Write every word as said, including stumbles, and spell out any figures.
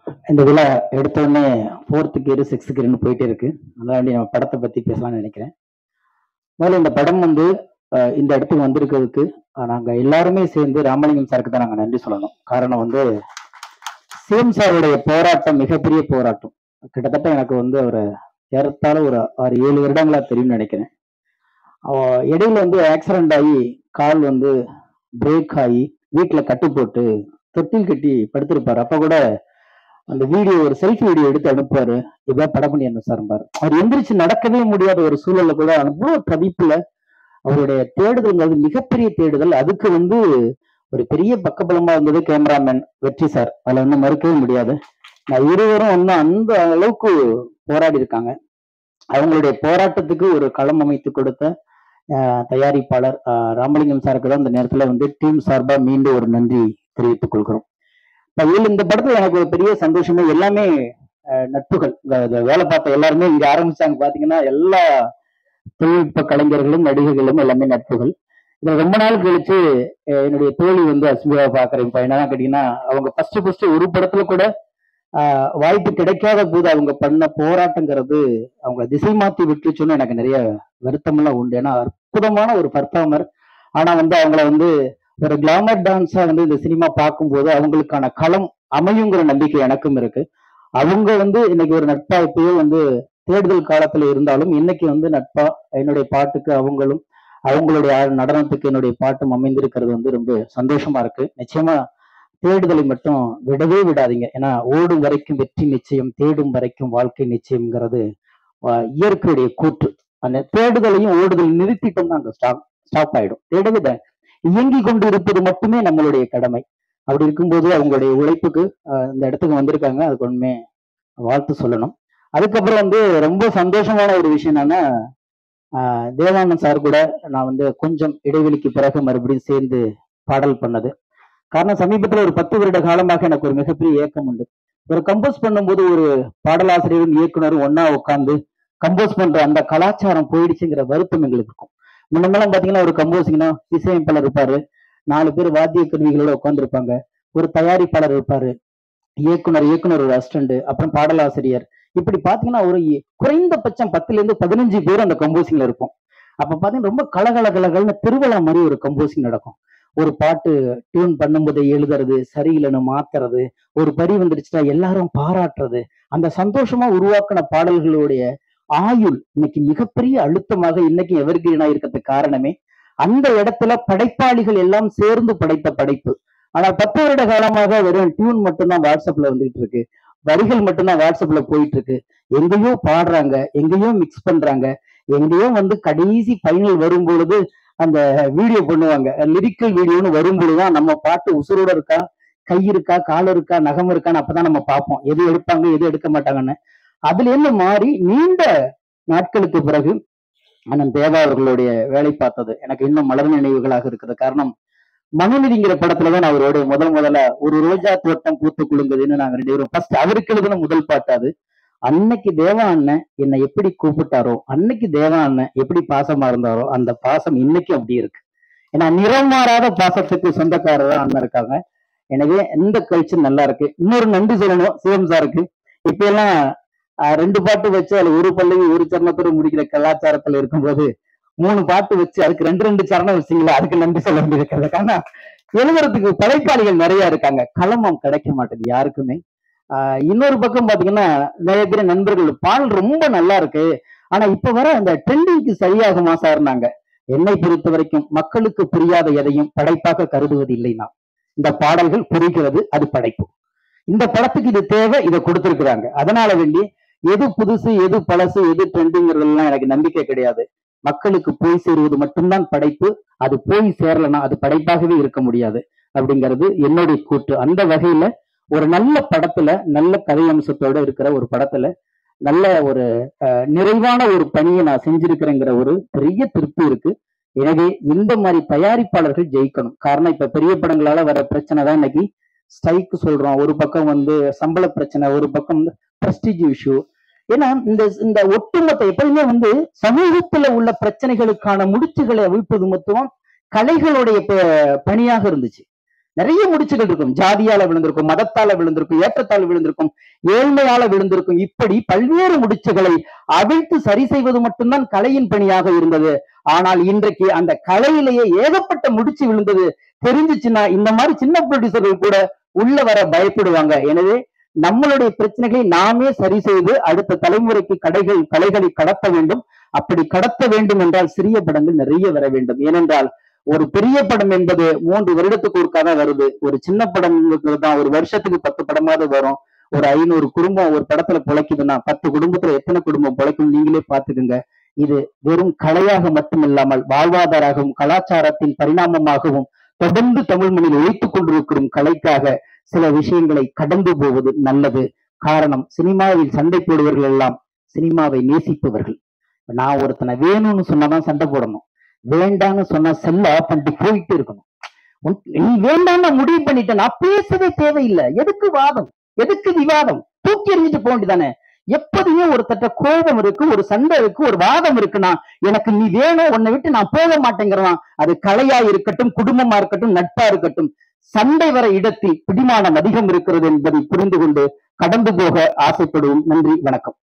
இந்த விழா எடுத்த உடனே ஃபோர்த்து கியர் சிக்ஸ்த் கியர்னு போயிட்டே இருக்கு. அதனால நம்ம படத்தை பத்தி பேசலாம்னு நினைக்கிறேன். முதல்ல இந்த படம் வந்து அஹ், இந்த இடத்துக்கு வந்திருக்கிறதுக்கு அஹ், நாங்க எல்லாருமே சேர்ந்து ராமலிங்கம் சாருக்கு தான் நாங்க நன்றி சொல்லணும். காரணம் வந்து சிஎம் சாருடைய போராட்டம் மிகப்பெரிய போராட்டம். கிட்டத்தட்ட எனக்கு வந்து ஒரு ஏறத்தாழ ஒரு ஆறு ஏழு வருடங்களா தெரியும்னு நினைக்கிறேன். அவ- இடையில வந்து ஆக்சிடென்ட் ஆகி கால் வந்து பிரேக் ஆகி வீட்டுல கட்டு போட்டு தொட்டில் கட்டி படுத்திருப்பாரு. அப்ப கூட அந்த வீடியோ ஒரு செல்ஃபி வீடியோ எடுத்து அனுப்புவாரு. இதான் படம் பண்ணி என்ன சார் பாரு, அவர் எந்திரிச்சு நடக்கவே முடியாத ஒரு சூழல்ல கூட அவ்வளவு தவிப்புல அவருடைய தேடுதல்ங்கிறது மிகப்பெரிய தேடுதல். அதுக்கு வந்து ஒரு பெரிய பக்கபலமா இருந்தது கேமராமேன் வெற்றி சார். அதுல ஒன்றும் மறுக்கவே முடியாது. நான் இருவரும் ஒன்னும் அந்த அளவுக்கு போராடி இருக்காங்க. அவங்களுடைய போராட்டத்துக்கு ஒரு களம் அமைத்து கொடுத்த அஹ், தயாரிப்பாளர் அஹ், ராமலிங்கம் சாருக்கு தான் இந்த நேரத்துல வந்து டீம் சார்பா மீண்டும் ஒரு நன்றி தெரிவித்துக் கொள்கிறோம். இப்ப இதுல இந்த படத்துல எனக்கு ஒரு பெரிய சந்தோஷமே எல்லாமே அஹ், நட்புகள். இந்த இந்த வேலை பார்த்த எல்லாருமே இங்க ஆரம்பிச்சாங்க பாத்தீங்கன்னா எல்லா தொழில்நுட்ப கலைஞர்களும் நடிகர்களும் எல்லாமே நட்புகள். இதுல ரொம்ப நாள் கழிச்சு அஹ், என்னுடைய தோழி வந்து அஸ்மிதாவை பாக்குறேன். இப்ப என்னதான் கேட்டீங்கன்னா அவங்க ஃபர்ஸ்ட் ஃபர்ஸ்ட் ஒரு படத்துல கூட ஆஹ் வாய்ப்பு கிடைக்காத போது அவங்க பண்ண போராட்டங்கிறது அவங்க திசை மாத்தி விட்டுருச்சுன்னு எனக்கு நிறைய வருத்தமெல்லாம் உண்டு. ஏன்னா அற்புதமான ஒரு பர்ஃபார்மர். ஆனா வந்து அவங்கள வந்து ஒரு கிளாமர் டான்ஸா வந்து இந்த சினிமா பார்க்கும்போது அவங்களுக்கான களம் அமையுங்கிற நம்பிக்கை எனக்கும் இருக்கு. அவங்க வந்து இன்னைக்கு ஒரு நட்பா இப்பயே வந்து தேடுதல் காலத்துல இருந்தாலும் இன்னைக்கு வந்து நட்பா என்னுடைய பாட்டுக்கு அவங்களும் அவங்களுடைய நடனத்துக்கு என்னுடைய பாட்டும் அமைந்திருக்கிறது வந்து ரொம்ப சந்தோஷமா இருக்கு. நிச்சயமா தேடுதலை மட்டும் விடவே விடாதீங்க. ஏன்னா ஓடும் வரைக்கும் வெற்றி நிச்சயம், தேடும் வரைக்கும் வாழ்க்கை நிச்சயம்ங்கிறது ஆஹ், இயற்கையுடைய கூற்று. அந்த தேடுதலையும் ஓடுதலையும் நிறுத்திட்டோம்னா அங்க ஸ்டாப் ஸ்டாப் ஆயிடும். தேடவே த- இயங்கி கொண்டு இருப்பது மட்டுமே நம்மளுடைய கடமை. அப்படி இருக்கும்போது அவங்களுடைய உழைப்புக்கு ஆஹ், இந்த இடத்துக்கு வந்திருக்காங்க. அதுக்கு ஒண்ணுமே வாழ்த்து சொல்லணும். அதுக்கப்புறம் வந்து ரொம்ப சந்தோஷமான ஒரு விஷயம் என்னன்னா ஆஹ், தேவானந்த் சார் கூட நான் வந்து கொஞ்சம் இடைவெளிக்கு பிறகு மறுபடியும் சேர்ந்து பாடல் பண்ணது. காரணம் சமீபத்துல ஒரு பத்து வருட காலமாக எனக்கு ஒரு மிகப்பெரிய ஏக்கம் உண்டு. ஒரு கம்போஸ் பண்ணும்போது ஒரு பாடலாசிரியரும் இயக்குனரும் ஒன்னா உட்காந்து கம்போஸ் பண்ற அந்த கலாச்சாரம் போயிடுச்சுங்கிற வருத்தம் எங்களுக்கு இருக்கும். முன்னமெல்லாம் பாத்தீங்கன்னா ஒரு கம்போசிங்னா இசையமைப்பாளர் இருப்பாரு, நாலு பேர் வாத்திய கருவிகளோட உட்கார்ந்து இருப்பாங்க, ஒரு தயாரிப்பாளர் இருப்பாரு, இயக்குனர் இயக்குனர் ஒரு அசிஸ்டன்ட், அப்புறம் பாடலாசிரியர். இப்படி பாத்தீங்கன்னா ஒரு இ- குறைந்தபட்சம் பத்துல இருந்து பதினஞ்சு பேர் அந்த கம்போசிங்ல இருக்கும். அப்ப பாத்தீங்கன்னா ரொம்ப கலகல கலகலன்னு திருவிழா மாதிரி ஒரு கம்போசிங் நடக்கும். ஒரு பாட்டு டியூன் பண்ணும்போது எழுதுறது, சரியில்லைன்னு மாத்துறது, ஒரு பரி வந்துருச்சுன்னா எல்லாரும் பாராட்டுறது, அந்த சந்தோஷமா உருவாக்கின பாடல்களுடைய ஆயுள் இன்னைக்கு மிகப்பெரிய அழுத்தமாக இன்னைக்கு எவர்கிரீனா இருக்கிறதுக்கு காரணமே அந்த இடத்துல படைப்பாளிகள் எல்லாம் சேர்ந்து படைத்த படைப்பு. ஆனா பத்து வருட காலமாக வெறும் டியூன் மட்டும்தான் வாட்ஸ்அப்ல வந்துகிட்டு இருக்கு, வரிகள் மட்டும்தான் வாட்ஸ்அப்ல போயிட்டு இருக்கு. எங்கேயோ பாடுறாங்க, எங்கேயோ மிக்ஸ் பண்றாங்க, எங்கேயோ வந்து கடைசி ஃபைனல் வரும் பொழுது அந்த வீடியோ பண்ணுவாங்க. லிரிக்கல் வீடியோன்னு வரும்பொழுதுதான் நம்ம பாட்டு உசுரோட இருக்கா, கை இருக்கா, கால் இருக்கா, நகம் இருக்கான்னு அப்பதான் நம்ம பார்ப்போம் எது எடுப்பாங்க எது எடுக்க மாட்டாங்கன்னு. அதுல இருந்து மாறி நீண்ட நாட்களுக்கு பிறகு அண்ணன் தேவா அவர்களுடைய வேலை பார்த்தது எனக்கு இன்னும் மலர் நினைவுகளாக இருக்குது. காரணம் மனுநீதிங்கிற படத்துலதான் நான் அவரோட முதல் முதல்ல ஒரு ரோஜா தோட்டம் பூத்து குலுங்குதுன்னு நாங்க ரெண்டு பேரும் ஃபர்ஸ்ட் அவருக்கு எழுதுன முதல் பாட்டு அது. அன்னைக்கு தேவா அண்ணன் என்னை எப்படி கூப்பிட்டாரோ, அன்னைக்கு தேவா அண்ணன் எப்படி பாசமா இருந்தாரோ அந்த பாசம் இன்னைக்கு அப்படி இருக்கு. ஏன்னா நிறம் மாறாத பாசத்துக்கு சொந்தக்காரர் தான் அண்ணன் இருக்காங்க. எனவே இந்த கல்ச்சர் நல்லா இருக்கு. இன்னொரு நன்றி சொல்லணும் சிஎம் சாருக்கு. இப்ப எல்லாம் ஆஹ், ரெண்டு பாட்டு வச்சு அதுல ஒரு பல்லவி ஒரு சரணத்தோட முடிக்கிற கலாச்சாரத்துல இருக்கும்போது மூணு பாட்டு வச்சு அதுக்கு ரெண்டு ரெண்டு சரணம் வச்சீங்களா, அதுக்கு நன்றி சொல்ல வேண்டியிருக்கிறது. ஆனா எழுதுறதுக்கு படைப்பாளிகள் நிறைய இருக்காங்க, களமம் கிடைக்க மாட்டேங்குது யாருக்குமே. ஆஹ் இன்னொரு பக்கம் பாத்தீங்கன்னா நிறைய பேர் நண்பர்கள் பாடல் ரொம்ப நல்லா இருக்கு, ஆனா இப்ப வர அந்த ட்ரெண்டிங்க்கு சரியாகுமா சார்னாங்க. என்னை பொறுத்த வரைக்கும் மக்களுக்கு புரியாத எதையும் படைப்பாக கருதுவது இல்லைன்னா இந்த பாடல்கள் புரிகிறது, அது படைப்பு. இந்த படத்துக்கு இது தேவை, இதை கொடுத்திருக்கிறாங்க. அதனால வேண்டி எது புதுசு எது பழசு எது ட்ரெண்டிங்கிறதுலாம் எனக்கு நம்பிக்கை கிடையாது. மக்களுக்கு போய் சேருவது மட்டும்தான் படைப்பு. அது போய் சேரலன்னா அது படைப்பாகவே இருக்க முடியாது அப்படிங்கிறது என்னுடைய கூற்று. அந்த வகையில ஒரு நல்ல படத்துல நல்ல கதை அம்சத்தோட இருக்கிற ஒரு படத்துல நல்ல ஒரு அஹ், நிறைவான ஒரு பணியை நான் செஞ்சிருக்கிறேங்கிற ஒரு பெரிய திருப்தி இருக்கு. எனவே இந்த மாதிரி தயாரிப்பாளர்கள் ஜெயிக்கணும். காரணம் இப்ப பெரிய படங்களால வர பிரச்சனை தான் இன்னைக்கு ஸ்ட்ரைக்கு சொல்றோம். ஒரு பக்கம் வந்து சம்பள பிரச்சனை, ஒரு பக்கம் பிரஸ்டீஜ் இஷ்யூ. ஏன்னா இந்த இந்த ஒட்டுமொத்த எப்பயுமே வந்து சமூகத்துல உள்ள பிரச்சனைகளுக்கான முடிச்சுகளை அவிழ்ப்பது மொத்தம் கலைகளுடைய ப- பணியாக இருந்துச்சு. நிறைய முடிச்சுகள் இருக்கும். ஜாதியால விழுந்திருக்கும், மதத்தால விழுந்திருக்கும், ஏற்றத்தால விழுந்திருக்கும், ஏழ்மையால விழுந்திருக்கும். இப்படி பல்வேறு முடிச்சுகளை அவிழ்த்து சரி செய்வது மட்டும்தான் கலையின் பணியாக இருந்தது. ஆனால் இன்றைக்கு அந்த கலையிலேயே ஏகப்பட்ட முடிச்சு விழுந்தது தெரிஞ்சிச்சுன்னா இந்த மாதிரி சின்ன ப்ரொடியூசர்கள் கூட உள்ள வர பயப்படுவாங்க. எனவே நம்மளுடைய பிரச்சனைகளை நாமே சரி செய்து அடுத்த தலைமுறைக்கு கடைகள் கலைகளை கடத்த வேண்டும். அப்படி கடத்த வேண்டும் என்றால் சிறிய படங்கள் நிறைய வர வேண்டும். ஏனென்றால் ஒரு பெரிய படம் என்பது மூன்று வருடத்துக்கு ஒருக்காக வருது. ஒரு சின்ன படம் தான் ஒரு வருஷத்துக்கு பத்து படமாவது வரும். ஒரு ஐநூறு குடும்பம் ஒரு படத்துல பிழைக்குதுன்னா பத்து குடும்பத்துல எத்தனை குடும்பம் பிழைக்கும் நீங்களே பாத்துக்குங்க. இது வெறும் கலையாக மட்டுமில்லாமல் வாழ்வாதாரமாகவும் கலாச்சாரத்தின் பரிணாமமாகவும் தொடர்ந்து தமிழ் மொழியில் உழைத்துக் கொண்டிருக்கும் கலைக்காக சில விஷயங்களை கடந்து போவது நல்லது. காரணம், சினிமாவில் சண்டை போடுவர்கள் எல்லாம் சினிமாவை நேசிப்பவர்கள். நான் ஒருத்தனை வேணும்னு சொன்னாதான் சண்டை போடணும், வேண்டான்னு சொன்னா செல்ல ஆஃப் பண்ணிட்டு போயிட்டு இருக்கணும். நீ வேண்டாம்னு முடிவு பண்ணிட்ட நான் பேசவே தேவையில்லை. எதுக்கு வாதம், எதுக்கு விவாதம்? தூக்கி எறிஞ்சிட்டு போக வேண்டியதானே. எப்போதுமே ஒரு தட்ட கோபம் இருக்கு, ஒரு சண்டை இருக்கு, ஒரு வாதம் இருக்குன்னா எனக்கு நீ வேணும், உன்னை விட்டு நான் போக மாட்டேங்கிறேன். அது கலையா இருக்கட்டும், குடும்பமா இருக்கட்டும், நட்பா இருக்கட்டும், சண்டை வர இடத்தில் பிடிமானம் அதிகம் இருக்கிறது என்பதை புரிந்து கொண்டு கடந்து போக ஆசைப்படுவோம். நன்றி, வணக்கம்.